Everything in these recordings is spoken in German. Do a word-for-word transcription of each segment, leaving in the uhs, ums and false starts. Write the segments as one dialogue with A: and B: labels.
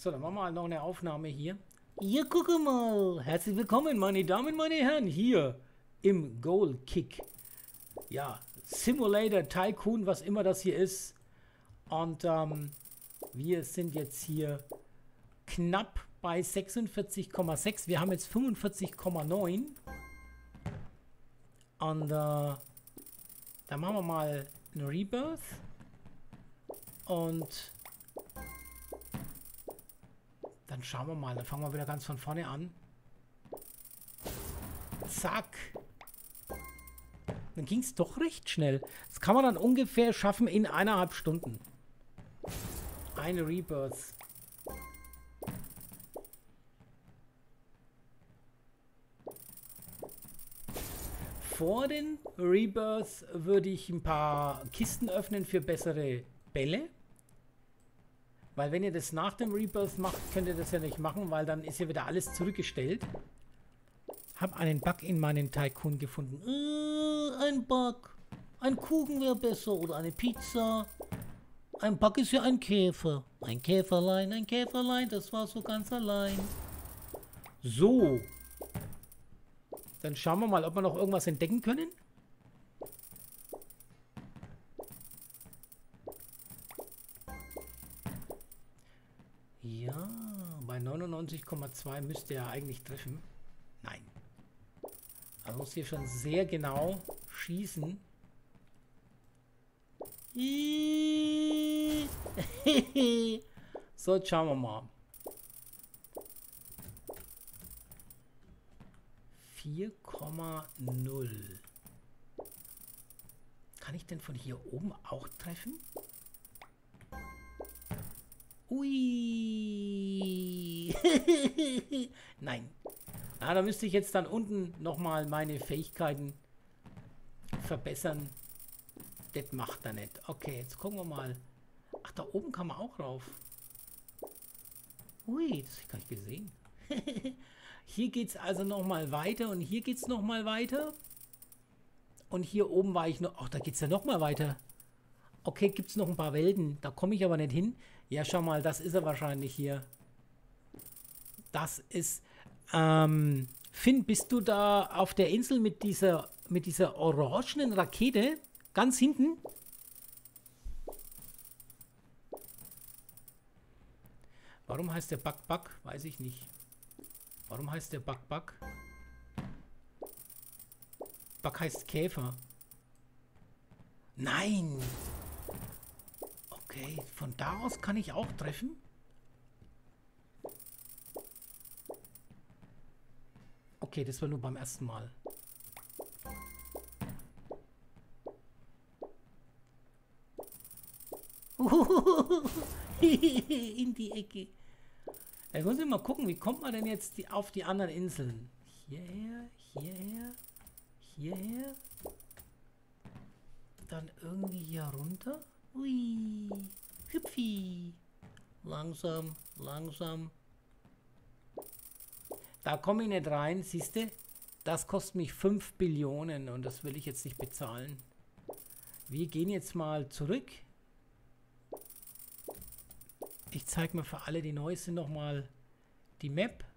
A: So, dann machen wir halt noch eine Aufnahme hier. Hier, gucke mal. Herzlich willkommen, meine Damen, meine Herren, hier im Goal Kick. Ja, Simulator, Tycoon, was immer das hier ist. Und ähm, wir sind jetzt hier knapp bei sechsundvierzig Komma sechs. Wir haben jetzt fünfundvierzig Komma neun. Und äh, da machen wir mal ein Rebirth. Und dann schauen wir mal. Dann fangen wir wieder ganz von vorne an. Zack. Dann ging es doch recht schnell. Das kann man dann ungefähr schaffen in eineinhalb Stunden. Eine Rebirth. Vor den Rebirths würde ich ein paar Kisten öffnen für bessere Bälle. Weil wenn ihr das nach dem Rebirth macht, könnt ihr das ja nicht machen, weil dann ist ja wieder alles zurückgestellt. Hab einen Bug in meinen Tycoon gefunden. Äh, ein Bug. Ein Kuchen wäre besser oder eine Pizza. Ein Bug ist ja ein Käfer. Ein Käferlein, ein Käferlein, das war so ganz allein. So. Dann schauen wir mal, ob wir noch irgendwas entdecken können. Ja, bei neunundneunzig Komma zwei müsste er eigentlich treffen. Nein. Er muss hier schon sehr genau schießen. So, jetzt schauen wir mal. vier Komma null. Kann ich denn von hier oben auch treffen? Ui. Nein. Na, da müsste ich jetzt dann unten nochmal meine Fähigkeiten verbessern. Das macht er nicht. Okay, jetzt gucken wir mal. Ach, da oben kann man auch rauf. Ui, das habe ich gar nicht gesehen. Hier geht es also nochmal weiter und hier geht es nochmal weiter. Und hier oben war ich noch... Ach, da geht es ja nochmal weiter. Okay, gibt es noch ein paar Welten. Da komme ich aber nicht hin. Ja, schau mal, das ist er wahrscheinlich hier. Das ist... Ähm, Finn, bist du da auf der Insel mit dieser, mit dieser orangenen Rakete? Ganz hinten? Warum heißt der Bug Bug? Weiß ich nicht. Warum heißt der Bug Bug? Bug heißt Käfer. Nein! Okay, von da aus kann ich auch treffen. Okay, das war nur beim ersten Mal. In die Ecke. Jetzt muss ich mal gucken, wie kommt man denn jetzt die, auf die anderen Inseln? Hierher, hierher, hierher. Dann irgendwie hier runter. Ui, hüpfi. Langsam, langsam. Da komme ich nicht rein, siehst du? Das kostet mich fünf Billionen und das will ich jetzt nicht bezahlen. Wir gehen jetzt mal zurück. Ich zeige mal für alle, die neu sind, nochmal die Map.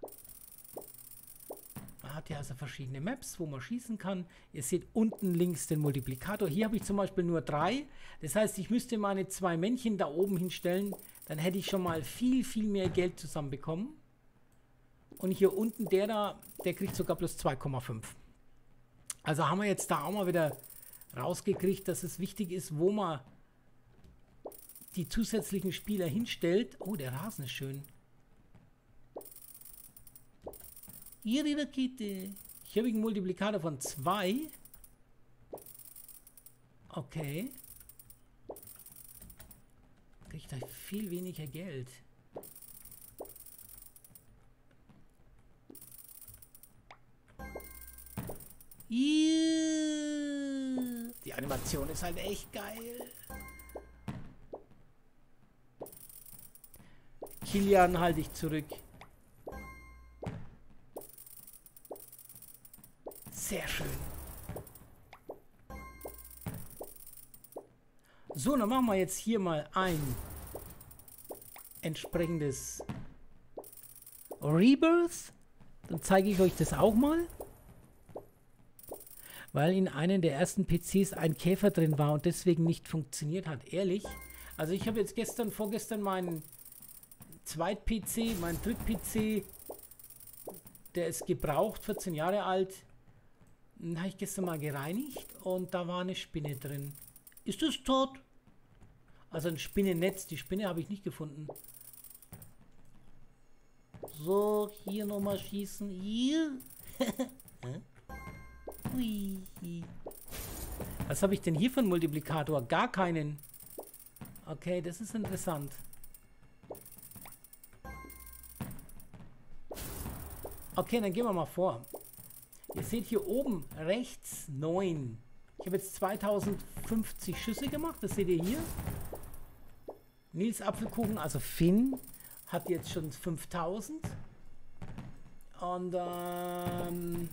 A: Man hat ja also verschiedene Maps, wo man schießen kann. Ihr seht unten links den Multiplikator. Hier habe ich zum Beispiel nur drei. Das heißt, ich müsste meine zwei Männchen da oben hinstellen. Dann hätte ich schon mal viel, viel mehr Geld zusammenbekommen. Und hier unten der da, der kriegt sogar plus zwei Komma fünf. Also haben wir jetzt da auch mal wieder rausgekriegt, dass es wichtig ist, wo man die zusätzlichen Spieler hinstellt. Oh, der Rasen ist schön. Hier die Rakete. Hier habe ich einen Multiplikator von zwei. Okay. Kriegt da viel weniger Geld. Yeah. Die Animation ist halt echt geil. Kilian halte ich zurück. Sehr schön. So, dann machen wir jetzt hier mal ein entsprechendes Rebirth. Dann zeige ich euch das auch mal. Weil in einem der ersten P Cs ein Käfer drin war und deswegen nicht funktioniert hat. Ehrlich. Also ich habe jetzt gestern, vorgestern meinen Zweit-P C, mein Dritt-P C, der ist gebraucht, vierzehn Jahre alt. Den habe ich gestern mal gereinigt und da war eine Spinne drin. Ist das tot? Also ein Spinnennetz. Die Spinne habe ich nicht gefunden. So, hier nochmal schießen. Hier. Hui. Was habe ich denn hier für einen Multiplikator? Gar keinen. Okay, das ist interessant. Okay, dann gehen wir mal vor. Ihr seht hier oben rechts neun. Ich habe jetzt zweitausendfünfzig Schüsse gemacht. Das seht ihr hier. Nils Apfelkuchen, also Finn, hat jetzt schon fünftausend. Und ähm,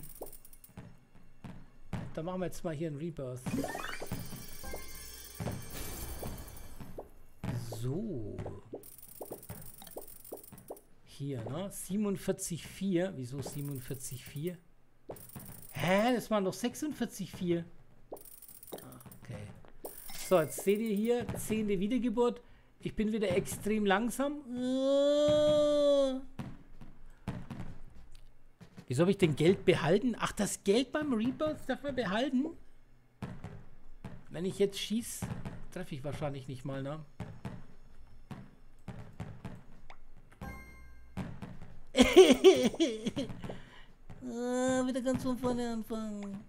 A: dann machen wir jetzt mal hier ein Rebirth. So. Hier, ne? siebenundvierzig Komma vier. Wieso siebenundvierzig Komma vier? Hä? Das waren doch sechsundvierzig Komma vier. Okay. So, jetzt seht ihr hier, zehnte Wiedergeburt. Ich bin wieder extrem langsam. Wieso habe ich denn Geld behalten? Ach, das Geld beim Rebirth darf man behalten? Wenn ich jetzt schieße, treffe ich wahrscheinlich nicht mal, ne? ah, wieder ganz von vorne anfangen.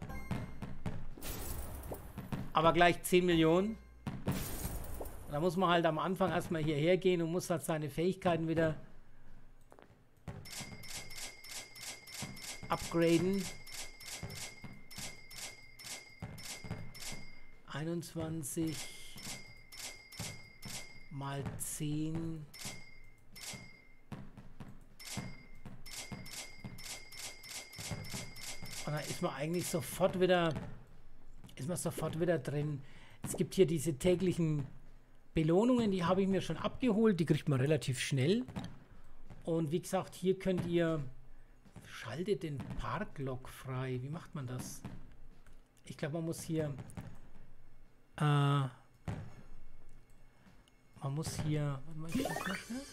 A: Aber gleich zehn Millionen. Da muss man halt am Anfang erstmal hierher gehen und muss halt seine Fähigkeiten wieder upgraden. einundzwanzig mal zehn. Und dann ist man eigentlich sofort wieder, ist man sofort wieder drin. Es gibt hier diese täglichen Belohnungen, die habe ich mir schon abgeholt. Die kriegt man relativ schnell. Und wie gesagt, hier könnt ihr, schaltet den Parklog frei. Wie macht man das? Ich glaube, man muss hier, äh, man muss hier, warte mal, ich schieß mal schnell.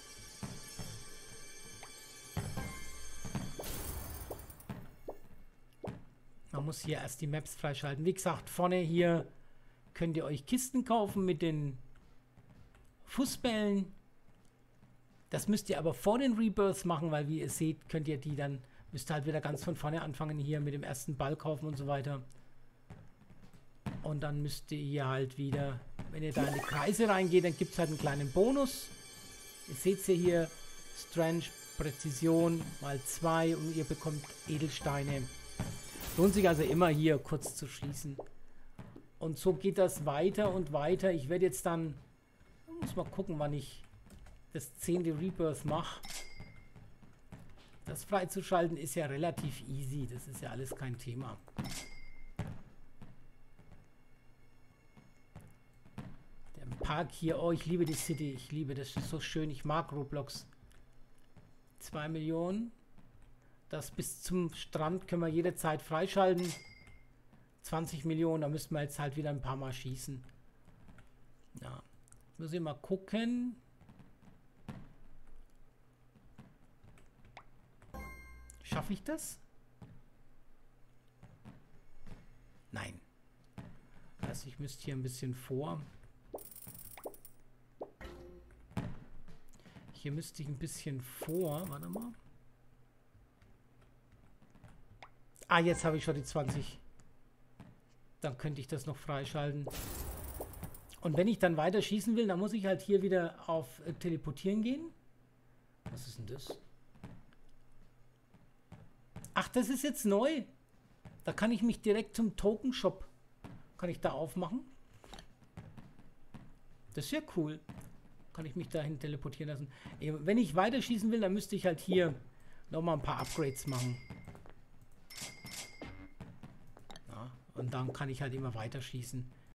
A: Man muss hier erst die Maps freischalten. Wie gesagt, vorne hier könnt ihr euch Kisten kaufen mit den Fußbällen. Das müsst ihr aber vor den Rebirths machen, weil wie ihr seht, könnt ihr die dann, müsst ihr halt wieder ganz von vorne anfangen, hier mit dem ersten Ball kaufen und so weiter. Und dann müsst ihr hier halt wieder, wenn ihr da in die Kreise reingeht, dann gibt es halt einen kleinen Bonus. Ihr seht es hier, Strange Präzision mal zwei und ihr bekommt Edelsteine. Lohnt sich also immer hier kurz zu schießen. Und so geht das weiter und weiter. Ich werde jetzt dann, muss mal gucken, wann ich das zehnte Rebirth mache. Das freizuschalten ist ja relativ easy. Das ist ja alles kein Thema. Der Park hier, oh, ich liebe die City. Ich liebe das, ist so schön. Ich mag Roblox. zwei Millionen. Das bis zum Strand können wir jederzeit freischalten. zwanzig Millionen, da müssten wir jetzt halt wieder ein paar Mal schießen. Ja, muss ich mal gucken. Schaffe ich das? Nein. Also ich müsste hier ein bisschen vor. Hier müsste ich ein bisschen vor. Warte mal. Ah, jetzt habe ich schon die zwanzig. Dann könnte ich das noch freischalten. Und wenn ich dann weiter schießen will, dann muss ich halt hier wieder auf äh, Teleportieren gehen. Was ist denn das? Ach, das ist jetzt neu. Da kann ich mich direkt zum Token Shop, kann ich da aufmachen. Das ist ja cool. Kann ich mich dahin teleportieren lassen. Wenn ich weiter schießen will, dann müsste ich halt hier nochmal ein paar Upgrades machen. Und dann kann ich halt immer weiter schießen.